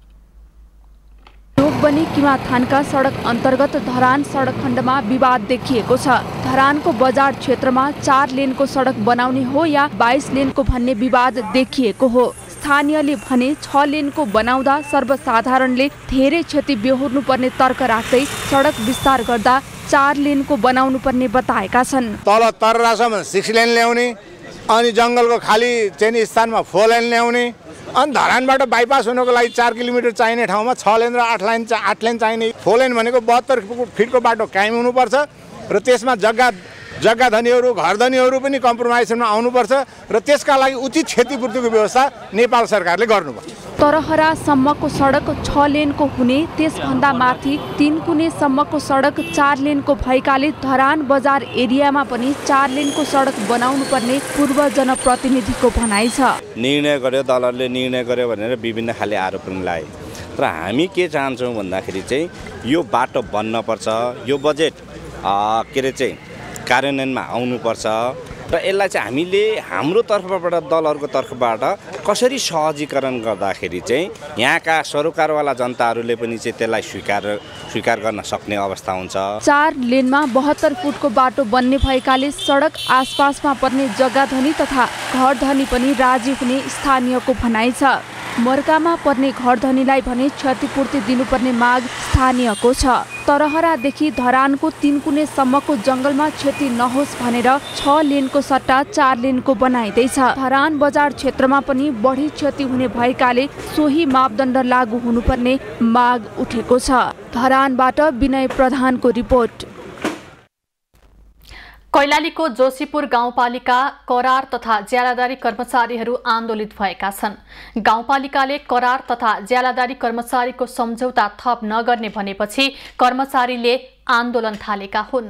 जोगबनी किमाथानका सडक अन्तर्गत धरान सडक खण्डमा विवाद देखिएको छ। धरानको बजार क्षेत्रमा चार लेनको सडक बनाउने हो या बाइस लेनको भन्ने विवाद देखिएको हो। स्थानीयले भने छ लेनको बनाउँदा सर्वसाधारणले धेरै क्षति बेहोर्नु पर्ने तर्क राख्दै सडक विस्तार गर्दा चार लेनको बनाउनु पर्ने बताएका छन्। तल तर्रासम्म सिक्स लेन ल्याउने अनि जङ्गलको खाली चाहिँ स्थानमा फोर लेन ल्याउने अनि धरानबाट बाइपास हुनको लागि चार किलोमिटर चाहिने ठाउँमा छ लेन र आठ लाइन आठ लेन चाहिने। फोर लेन भनेको बहत्तर फिटको बाटो कायम हुनुपर्छ र त्यसमा जग्गा जग्गा धनीहरू घर धनीहरू पनि कम्प्रोमाइजमा आउनुपर्छ र त्यसका लागि उचित क्षतिपूर्तिको व्यवस्था नेपाल सरकारले गर्नुपर्छ। तरहरासम्मको सडक छ लेनको हुने, त्यसभन्दा माथि तीन कुनेसम्मको सडक चार लेनको भएकाले धरान बजार एरियामा पनि चार लेनको सडक बनाउनु पर्ने पूर्व जनप्रतिनिधिको भनाइ छ। निर्णय गर्यो दलले निर्णय गर्यो भनेर विभिन्न खाले आरोप पनि लाए। तर हामी के चाहन्छौँ भन्दाखेरि चाहिँ यो बाटो बन्नपर्छ, यो बजेट के अरे चाहिँ कार्यान्वयनमा आउनुपर्छ र यसलाई चाहिँ हामीले हाम्रो तर्फबाट दलहरूको तर्फबाट कसरी सहजीकरण गर्दाखेरि चाहिँ यहाँका सरोकारवाला जनताहरूले पनि चाहिँ त्यसलाई स्वीकार स्वीकार गर्न सक्ने अवस्था हुन्छ। चार लेनमा बहत्तर फुटको बाटो बन्ने भएकाले सडक आसपासमा पर्ने जग्गा धनी तथा घर धनी पनि राजी हुने स्थानीयको भनाइ छ। मर्कामा पर्ने घर धनीलाई भने क्षतिपूर्ति दिनुपर्ने माग स्थानीयको छ। तरहरादेखि धरानको तीन कुनेसम्मको जङ्गलमा क्षति नहोस् भनेर छ लेनको सट्टा चार लेनको बनाइँदैछ। धरान बजार क्षेत्रमा पनि बढी क्षति हुने भएकाले सोही मापदण्ड लागू हुनुपर्ने माग उठेको छ। धरानबाट विनय प्रधानको रिपोर्ट। कैलालीको जोशीपुर गाउँपालिका करार तथा ज्यालादारी कर्मचारीहरू आन्दोलित भएका छन्। गाउँपालिकाले करार तथा ज्यालादारी कर्मचारीको सम्झौता थप नगर्ने भनेपछि कर्मचारीले आन्दोलन थालेका हुन्।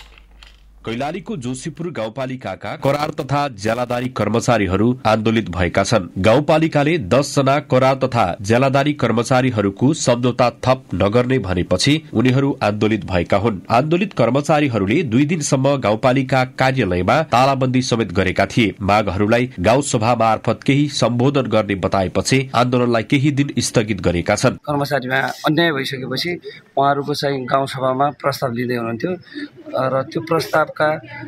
कैलालीको जोशीपुर गाउँपालिकाका करार तथा ज्यालादारी कर्मचारीहरू आन्दोलित भएका छन्। गाउँपालिकाले दस जना करार तथा ज्यालादारी कर्मचारीहरूको सम्झौता थप नगर्ने भनेपछि उनीहरू आन्दोलित भएका हुन्। आन्दोलित कर्मचारीहरूले दुई दिनसम्म गाउँपालिका कार्यालयमा तालाबन्दी समेत गरेका थिए। मागहरूलाई गाउँ सभा मार्फत केही सम्बोधन गर्ने बताएपछि आन्दोलनलाई केही दिन स्थगित गरेका छन्। कर्मचारीमा अन्याय भइसकेपछि उहाँहरूको चाहिँ गाउँ सभामा प्रस्ताव लिँदै हुनुहुन्थ्यो र त्यो प्रस्ताव का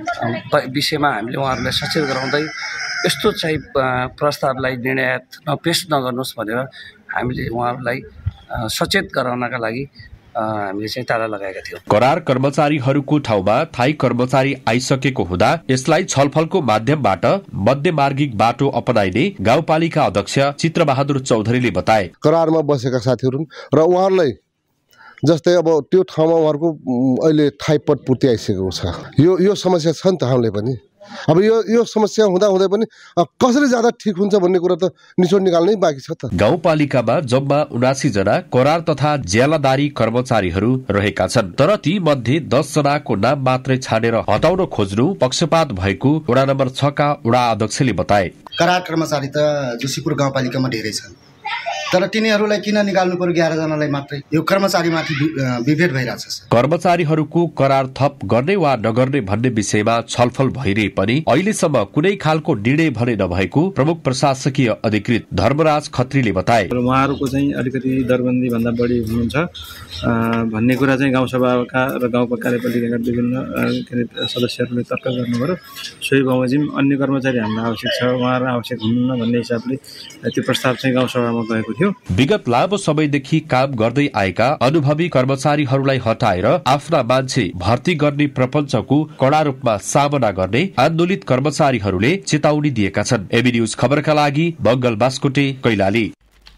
विषयमा हामीले उहाँहरूलाई सचेत गराउँदै यस्तो चाहिँ प्रस्तावलाई निर्णय पेश नगर्नुहोस् भनेर हामीले उहाँहरूलाई सचेत गराउनका लागि हामीले चाहिँ ताला लगाएका थियौँ। करार कर्मचारीहरूको ठाउँमा थाई कर्मचारी आइसकेको हुँदा यसलाई छलफलको माध्यमबाट मध्यमार्गिक बाटो अपनाइने गाउँपालिका अध्यक्ष चित्रबहादुर चौधरीले बताए। करारमा बसेका साथीहरू र उहाँहरूलाई जस्तै अब त्यो ठाउँमा उहाँहरूको अहिले थाई पद पूर्ति आइसकेको छ। यो यो समस्या छ नि त हामीले पनि। अब यो यो समस्या हुँदा हुँदै पनि कसरी ज्यादा ठिक हुन्छ भन्ने कुरा त निचोड निकाल्नै बाँकी छ त। गाउँपालिकामा जम्मा उनासी जना करार तथा ज्यालादारी कर्मचारीहरू रहेका छन्, तर ती मध्ये दस जनाको नाम मात्रै छानेर हटाउन खोज्नु पक्षपात भएको वडा नम्बर छ का वडा अध्यक्षले बताए। करार कर्मचारी त जोशीपुर गाउँपालिकामा धेरै छन्, तर तिनीहरूलाई किन निकाल्नु पर्यो एघार जनालाई मात्रै? यो कर्मचारीमाथि विभेद भइरहेछ। कर्मचारीहरूको करार थप गर्ने वा नगर्ने भन्ने विषयमा छलफल भइरहे पनि अहिलेसम्म कुनै खालको निर्णय भने नभएको प्रमुख प्रशासकीय अधिकृत धर्मराज खत्रीले बताए। उहाँहरूको चाहिँ अलिकति दरबन्दी भन्दा बढी हुनुहुन्छ भन्ने कुरा चाहिँ गाउँसभाका र गाउँ कार्यपालिकाका विभिन्न सदस्यहरूले तर्क गर्नुभयो। सोही बमोजिम अन्य कर्मचारी हाल्न आवश्यक छ, उहाँहरू आवश्यक हुनुहुन्न भन्ने हिसाबले त्यो प्रस्ताव चाहिँ गाउँसभामा गएको थियो। विगत लामो समयदेखि काम गर्दै आएका अनुभवी कर्मचारीहरूलाई हटाएर आफ्ना मान्छे भर्ती गर्ने प्रपञ्चको कड़ा रूपमा सामना गर्ने आन्दोलित कर्मचारीहरूले चेतावनी दिएका छन्। एबी न्यूज खबरका लागि मंगल बास्कोटे, कैलाली।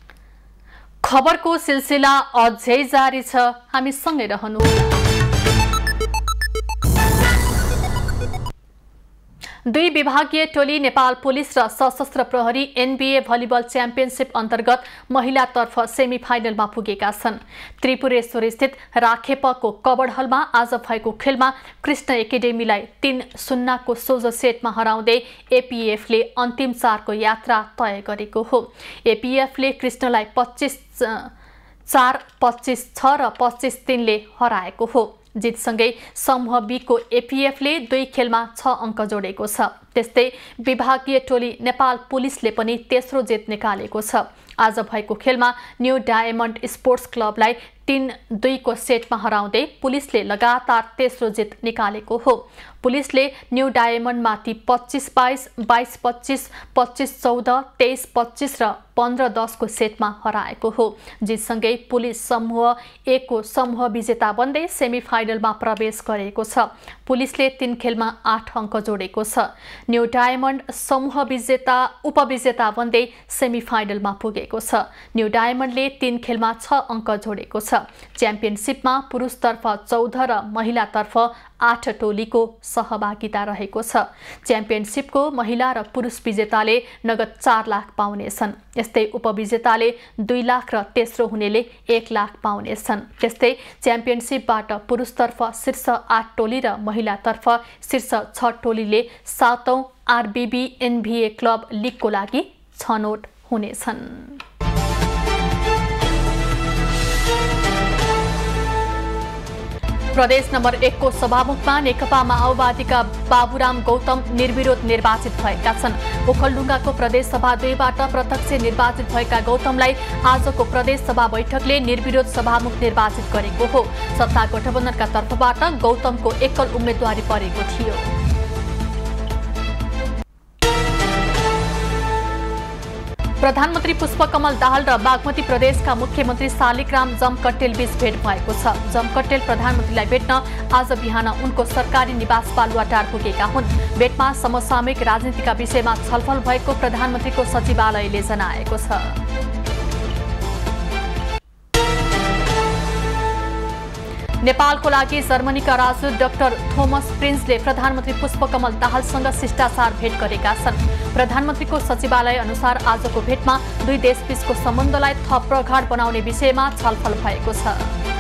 खबरको सिलसिला अझै जारी छ, हामी सँगै रहनु। दुई विभागीय टोली नेपाल पुलिस र सशस्त्र प्रहरी एनबीए भलिबल च्याम्पियनसिप अन्तर्गत महिलातर्फ सेमी फाइनलमा पुगेका छन्। त्रिपुरेश्वर स्थित राखेपको कबड हलमा आज भएको खेलमा कृष्ण एकाडेमीलाई तीन शून्यको सोझो सेटमा हराउँदै एपीएफले अन्तिम चारको यात्रा तय गरेको हो। एपीएफले कृष्णलाई पच्चीस चार पच्चीस छ र पच्चीस तीनले हराएको हो। जितसँगै समूह बी को एपीएफले दुई खेलमा छ अङ्क जोडेको छ। त्यस्तै विभागीय टोली नेपाल पुलिसले पनि तेस्रो जित निकालेको छ। आज भएको खेलमा न्यू डायमन्ड स्पोर्ट्स क्लबलाई तीन दुई को सेटमा हराउँदै पुलिसले लगातार तेस्रो जित निकालेको हो। पुलिसले न्यू डायमन्डमाथि पच्चीस बाइस, बाइस पच्चीस, पच्चीस चौध, तेइस पच्चीस र पन्ध्र दस को सेटमा हराएको हो। जितसँगै पुलिस समूह ए को समूह विजेता बन्दै सेमी फाइनलमा प्रवेश गरेको छ। पुलिसले तीन खेलमा आठ अङ्क जोडेको छ। न्यू डायमन्ड समूह विजेता उपविजेता बन्दै सेमी फाइनलमा पुगेको छ। न्यू डायमन्डले तीन खेलमा छ अङ्क जोडेको छ। च्याम्पियनसिपमा पुरुषतर्फ चौध र महिलातर्फ आठ टोलीको सहभागिता रहेको छ। च्याम्पियनसिपको महिला र पुरुष विजेताले नगद चार लाख पाउनेछन्। यस्तै उपविजेताले दुई लाख र तेस्रो हुनेले एक लाख पाउनेछन्। त्यस्तै च्याम्पियनसिपबाट पुरुषतर्फ शीर्ष आठ टोली र महिलातर्फ शीर्ष छ टोलीले सातौं आरबीबी एनभीए क्लब लिगको लागि छनौट हुनेछन्। प्रदेश नम्बर एक को सभामुखमा नेकपा माओवादीका बाबुराम गौतम निर्विरोध निर्वाचित भएका छन्। ओखलढुङ्गाको प्रदेश सभा दुईबाट प्रत्यक्ष निर्वाचित भएका गौतमलाई आजको प्रदेश सभा बैठकले निर्विरोध सभामुख निर्वाचित गरेको हो। सत्ता गठबन्धनका तर्फबाट गौतमको एकल उम्मेदवारी परेको थियो। प्रधानमन्त्री पुष्पकमल दाहाल र बागमती प्रदेशका मुख्यमन्त्री शालिग्राम जमकट्टेल बीच भेट भएको छ। जमकट्टेल प्रधानमन्त्रीलाई भेट्न आज बिहान उनको सरकारी निवास बालुवाटार पुगेका हुन्। भेटमा समसामयिक राजनीतिका विषयमा छलफल भएको प्रधानमन्त्रीको सचिवालयले जनाएको छ। नेपालको लागि जर्मनीका राजदूत डाक्टर थोमस प्रिन्सले प्रधानमन्त्री पुष्पकमल दाहालसँग शिष्टाचार भेट गरेका छन्। प्रधानमन्त्रीको सचिवालय अनुसार आजको भेटमा दुई देशबीचको सम्बन्धलाई थप प्रगाढ बनाउने विषयमा छलफल भएको छ।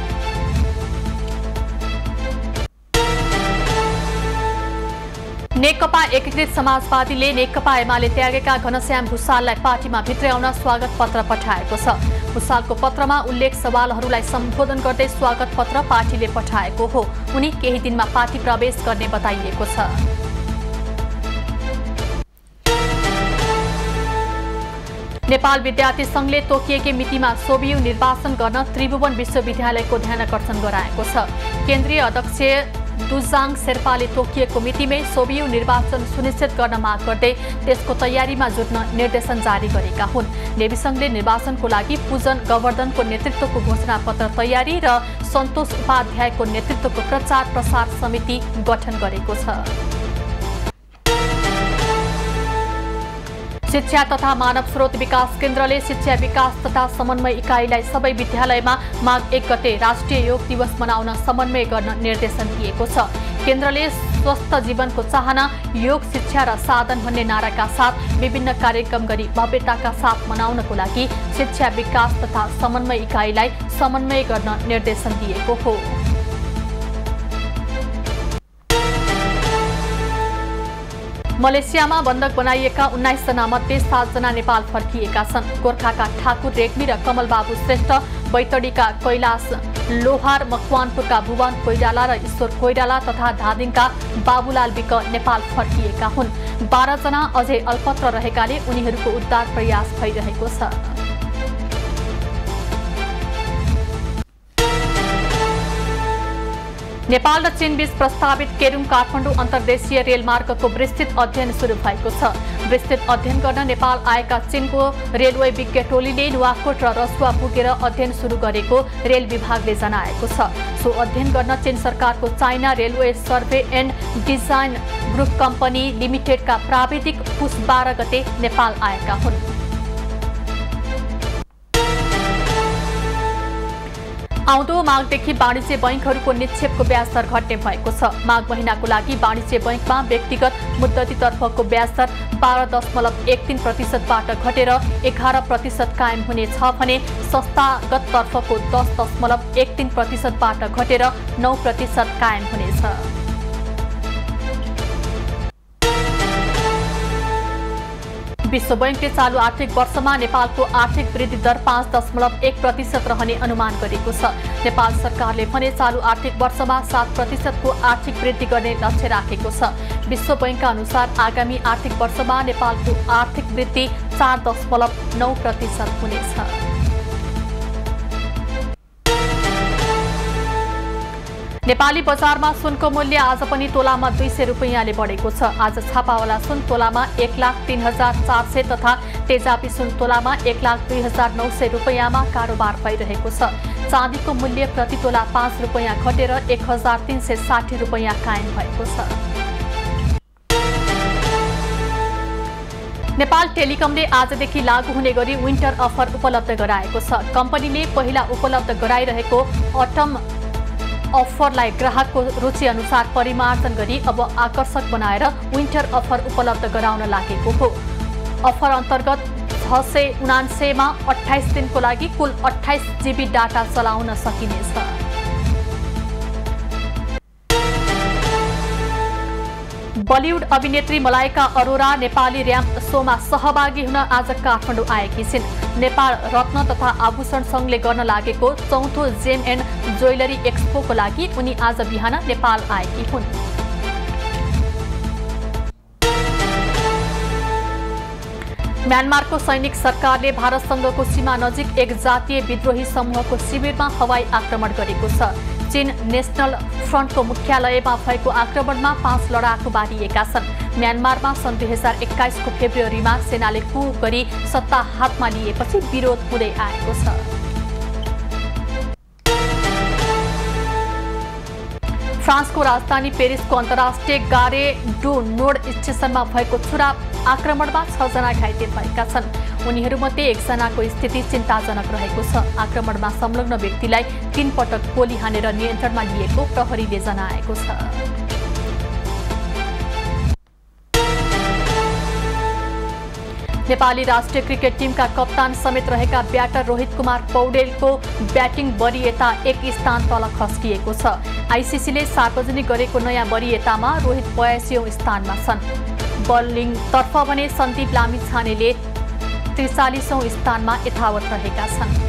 नेकपा एकीकृत समाजवादीले नेकपा एमाले त्यागेका घनश्याम भुसाललाई पार्टीमा भित्र्याउन स्वागत पत्र पठाएको छ। भुसालको पत्रमा उल्लेख सवालहरूलाई सम्बोधन गर्दै स्वागत पत्र पार्टीले पठाएको हो। उनी केही दिनमा पार्टी प्रवेश गर्ने बताइएको छ। नेपाल विद्यार्थी संघले तोकिएकै मितिमा सोभियु निर्वाचन गर्न त्रिभुवन विश्वविद्यालयको ध्यानकर्षण गराएको छ। केन्द्रीय अध्यक्ष दुजाङ शेर्पाले तोकिएको मितिमै सोभियु निर्वाचन सुनिश्चित गर्न माग गर्दै त्यसको तयारीमा जुट्न निर्देशन जारी गरेका हुन्। नेवी संघले निर्वाचनको लागि पूजन गोवर्धनको नेतृत्वको घोषणा पत्र तयारी र सन्तोष उपाध्यायको नेतृत्वको प्रचार प्रसार समिति गठन गरेको छ। शिक्षा तथा मानव स्रोत विकास केन्द्रले शिक्षा विकास तथा समन्वय इकाइलाई सबै विद्यालयमा माघ एक गते राष्ट्रिय योग दिवस मनाउन समन्वय गर्न निर्देशन दिएको छ। केन्द्रले स्वस्थ जीवनको चाहना योग शिक्षा र साधन भन्ने नाराका साथ विभिन्न कार्यक्रम गरी भव्यताका साथ मनाउनको लागि शिक्षा विकास तथा समन्वय इकाइलाई समन्वय गर्न निर्देशन दिएको हो। मलेसियामा बन्धक बनाइएका उन्नाइस जना मध्ये सात जना नेपाल फर्किएका छन्। गोर्खाका ठाकुर रेग्मी र कमलबाबु श्रेष्ठ, बैतडीका कैलाश लोहार, मकवानपुरका भुवन कोइराला र ईश्वर कोइराला तथा धादिङका बाबुलाल विक नेपाल फर्किएका हुन्। बाह्र जना अझै अल्पत्र रहेकाले उनीहरूको उद्धार प्रयास भइरहेको छ। नेपाल र चीन बीच प्रस्तावित केरुङ काठमाडौँ अन्तर्देशीय रेलमार्गको विस्तृत अध्ययन सुरु भएको छ। विस्तृत अध्ययन गर्न नेपाल आएका चीनको रेलवे विज्ञ टोलीले नुवाकोट र रसुवा पुगेर अध्ययन सुरु गरेको रेल विभागले जनाएको छ। सो अध्ययन गर्न चीन सरकारको China railway survey and design group company लिमिटेडका प्राविधिक पुस बाह्र गते नेपाल आएका हुन्। आउँदो माघदेखि वाणिज्य बैंकहरूको निक्षेपको ब्याज दर घट्ने भएको छ। माघ महिनाको लागि वाणिज्य बैंकमा व्यक्तिगत मुद्दतीतर्फको ब्याज दर बाह्र दशमलव एक तीन प्रतिशतबाट घटेर एघार प्रतिशत कायम हुनेछ भने संस्थागततर्फको दस दशमलव एक तीन प्रतिशतबाट घटेर नौ प्रतिशत कायम हुनेछ। विश्व बैंकले चालू आर्थिक वर्षमा नेपालको आर्थिक वृद्धि दर पाँच दशमलव एक प्रतिशत रहने अनुमान गरेको छ। नेपाल सरकारले भने चालू आर्थिक वर्षमा सात प्रतिशतको आर्थिक वृद्धि गर्ने लक्ष्य राखेको छ। विश्व बैंकका अनुसार आगामी आर्थिक वर्षमा नेपालको आर्थिक वृद्धि चार दशमलव नौ प्रतिशत हुनेछ। नेपाली बजारमा सुनको मूल्य आज पनि तोलामा दुई सय रुपियाँले बढेको छ। आज छापावाला सुन तोलामा एक लाख तीन हजार चार सय तथा तेजाबी सुन तोलामा एक लाख दुई हजार नौ सय रुपियाँमा कारोबार भइरहेको छ। चाँदीको मूल्य प्रति तोला पाँच रुपियाँ घटेर एक हजार तीन सय साठी रुपियाँ कायम भएको छ। नेपाल टेलिकमले आजदेखि लागू हुने गरी विन्टर अफर उपलब्ध गराएको छ। कम्पनीले पहिला उपलब्ध गराइरहेको अटम अफरलाई ग्राहकको रुचि अनुसार परिमार्जन गरी अब आकर्षक बनाएर विन्टर अफर उपलब्ध गराउन लागेको हो। अफर अन्तर्गत छ सय उनान्सयमा अठाइस दिनको लागि कुल अठाइस जीबी डाटा चलाउन सकिनेछ। बलिउड अभिनेत्री मलाइका अरोरा नेपाली र्याम्प शोमा सहभागी हुन आज काठमाडौँ आएकी छिन्। नेपाल रत्न तथा आभूषण संघले गर्न लागेको चौथो जेम एन्ड ज्वेलरी एक्सपोको लागि उनी आज बिहान नेपाल आएकी हुन्। म्यानमारको सैनिक सरकारले भारतसँगको सीमा नजिक एक जातीय विद्रोही समूहको शिविरमा हवाई आक्रमण गरेको छ। चीन नेशनल फ्रन्टको मुख्यालयमा भएको आक्रमणमा पाँच लडाकु मारिएका छन्। म्यानमारमा सन् दुई हजार एक्काइसको फेब्रुअरीमा सेनाले कु गरी सत्ता हातमा लिएपछि विरोध हुँदै आएको छ। फ्रान्सको राजधानी पेरिसको अन्तर्राष्ट्रिय गारे डु नोर्ड स्टेशनमा भएको छुरा आक्रमणमा छ जना घाइते भएका छन्। उनीहरूमध्ये एकजनाको स्थिति चिन्ताजनक रहेको छ। आक्रमणमा संलग्न व्यक्तिलाई तीन पटक गोली हानेर नियन्त्रणमा लिएको प्रहरीले जनाएको छ। नेपाली राष्ट्रिय क्रिकेट टिमका कप्तान समेत रहेका ब्याटर रोहित कुमार पौडेलको ब्याटिङ वरियता एक स्थान तल खस्किएको छ। आइसिसीले सार्वजनिक गरेको नयाँ वरियतामा रोहित बयासीऔं स्थानमा छन्। बलिङतर्फ भने सन्दीप लामिछानेले त्रिचालिसौं स्थानमा यथावत रहेका छन्।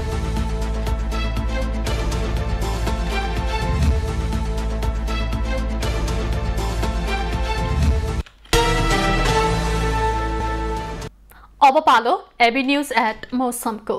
अब पालो एबी न्यूज एट मौसमको।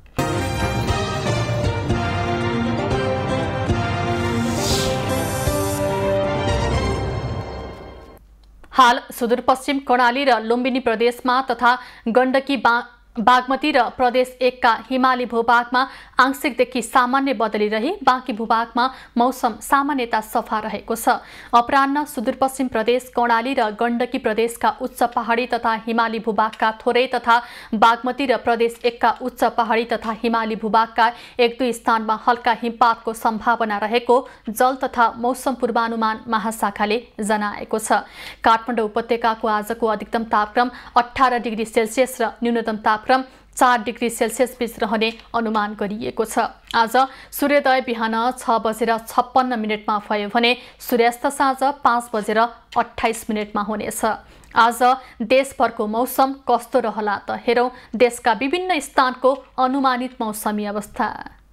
हाल सुदूरपश्चिम कर्णाली र लुम्बिनी प्रदेशमा तथा गण्डकी बागमती र प्रदेश एकका हिमाली भूभागमा आंशिकदेखि सामान्य बदली रही बाँकी भूभागमा मौसम सामान्यता सफा रहेको छ। अपराह्न सुदूरपश्चिम प्रदेश कर्णाली र गण्डकी प्रदेशका उच्च पहाडी तथा हिमाली भूभागका थोरै तथा बागमती र प्रदेश एकका उच्च पहाडी तथा हिमाली भूभागका एक दुई स्थानमा हल्का हिमपातको सम्भावना रहेको जल तथा मौसम पूर्वानुमान महाशाखाले जनाएको छ। काठमाडौँ उपत्यकाको आजको अधिकतम तापक्रम अठार डिग्री सेल्सियस र न्यूनतम तापक्रम चार डिग्री सेल्सियस बीच रहने अनुमान गरिएको छ। आज सूर्योदय बिहान छ बजेर छप्पन्न मिनटमा भयो भने सूर्यास्त साँझ पाँच बजेर अठाइस मिनटमा हुनेछ। आज देशभरको मौसम कस्तो रहला त हेरौं देशका विभिन्न स्थानको अनुमानित मौसमी अवस्था।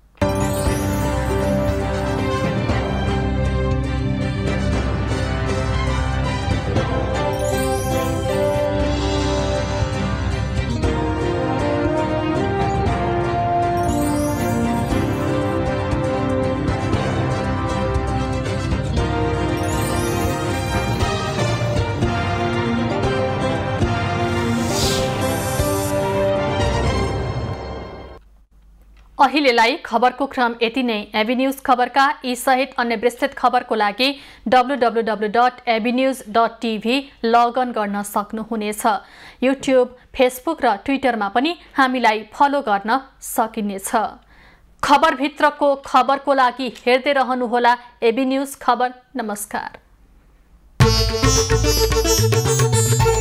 अहिलेलाई खबरको क्रम यति नै। एबी न्यूज खबरका यी सहित अन्य विस्तृत खबरको लागि W W W dot AB news dot TV log on गर्न सक्नुहुनेछ। युट्युब, फेसबुक र ट्विटरमा पनि हामीलाई फलो गर्न सकिनेछ। खबरभित्रको खबरको लागि हेर्दै रहनुहोला एबी न्यूज खबर। नमस्कार।